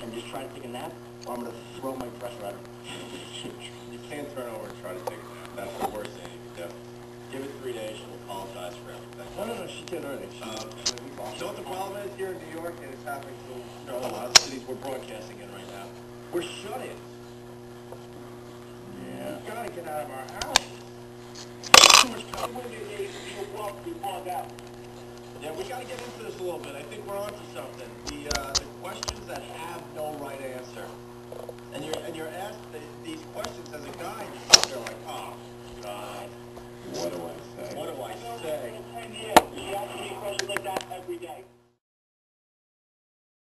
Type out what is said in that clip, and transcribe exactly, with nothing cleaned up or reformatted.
and just try to take a nap, or I'm going to throw my dresser at her. You can't turn over and try to take a nap. That's the worst thing you can do. Give it three days, she'll apologize for everything. No, no, no, she did earn it. She, Um, she, you know what the problem is here in New York, and it's happening to you know, a lot of the cities we're broadcasting in right now? We're shut-ins. Yeah. We've got to get out of our houses. Too much time. Yeah, we got to get into this a little bit. I think we're onto something. The uh, the questions that have no right answer, and you're and you're asked the, these questions as a guy, and you sit there like, oh God, What do I say? what do I say? She asks me questions like that every day.